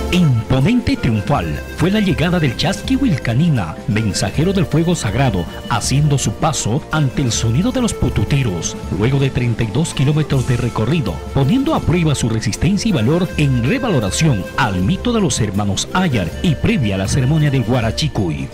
Imponente y triunfal fue la llegada del Chasquihuilcanina, mensajero del fuego sagrado, haciendo su paso ante el sonido de los pututeros, luego de 32 kilómetros de recorrido, poniendo a prueba su resistencia y valor en revaloración al mito de los hermanos Ayar y previa a la ceremonia del Huarachicuy.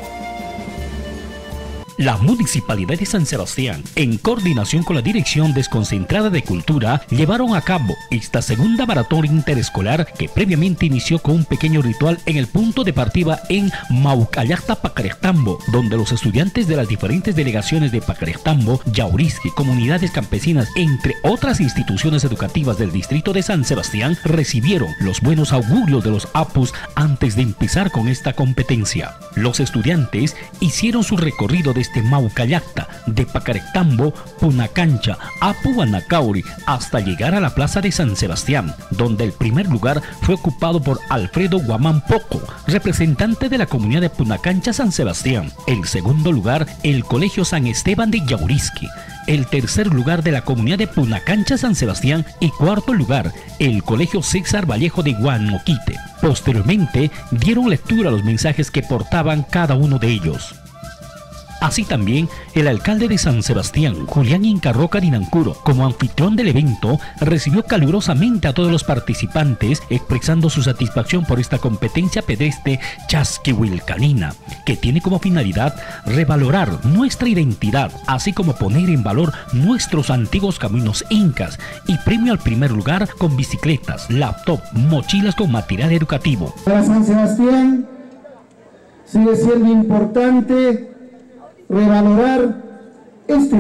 La Municipalidad de San Sebastián, en coordinación con la Dirección Desconcentrada de Cultura, llevaron a cabo esta segunda maratón interescolar que previamente inició con un pequeño ritual en el punto de partida en Maucallacta, Pacarestambo, donde los estudiantes de las diferentes delegaciones de Pacarestambo, Yaurisque, comunidades campesinas, entre otras instituciones educativas del distrito de San Sebastián, recibieron los buenos augurios de los apus antes de empezar con esta competencia. Los estudiantes hicieron su recorrido desde Maucallacta, de Pacarestambo, Punacancha, Apu Anacauri, hasta llegar a la plaza de San Sebastián, donde el primer lugar fue ocupado por Alfredo Guamán Poco, representante de la comunidad de Punacancha San Sebastián. El segundo lugar, el Colegio San Esteban de Yaurisque. El tercer lugar de la comunidad de Punacancha San Sebastián y cuarto lugar, el Colegio César Vallejo de Guanoquite. Posteriormente, dieron lectura a los mensajes que portaban cada uno de ellos. Así también, el alcalde de San Sebastián, Julián Incarroca Dinancuro, como anfitrión del evento, recibió calurosamente a todos los participantes, expresando su satisfacción por esta competencia pedestre Chasquihuilcanina, que tiene como finalidad revalorar nuestra identidad, así como poner en valor nuestros antiguos caminos incas, y premio al primer lugar con bicicletas, laptop, mochilas con material educativo. Para San Sebastián sigue siendo importante revalorar este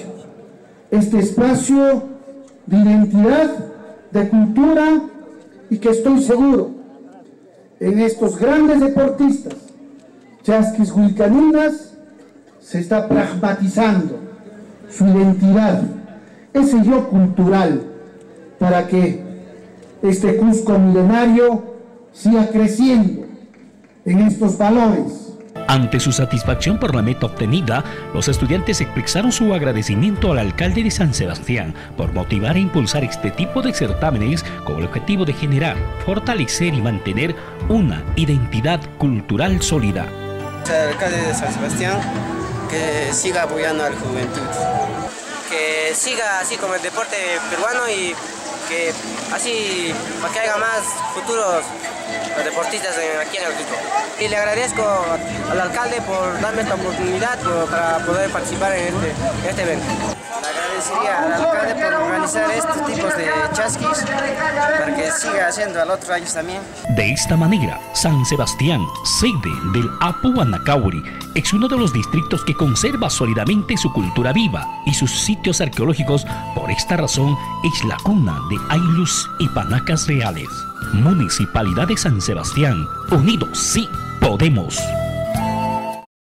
espacio de identidad, de cultura, y que estoy seguro en estos grandes deportistas chasquihuilcaninas se está pragmatizando su identidad, ese yo cultural, para que este Cusco milenario siga creciendo en estos valores. Ante su satisfacción por la meta obtenida, los estudiantes expresaron su agradecimiento al alcalde de San Sebastián por motivar e impulsar este tipo de certámenes con el objetivo de generar, fortalecer y mantener una identidad cultural sólida. El alcalde de San Sebastián que siga apoyando a la juventud, que siga así como el deporte peruano y que así para que haya más futuros los deportistas aquí en el Cusco. Y le agradezco al alcalde por darme esta oportunidad para poder participar en este evento. Le agradecería al alcalde por organizar estos tipos de chasquis para que siga haciendo a los otros años también. De esta manera, San Sebastián, sede del Apu Anacauri, es uno de los distritos que conserva sólidamente su cultura viva y sus sitios arqueológicos. Por esta razón, es la cuna de Aylus y Panacas reales. Municipalidad de San Sebastián, unidos sí podemos.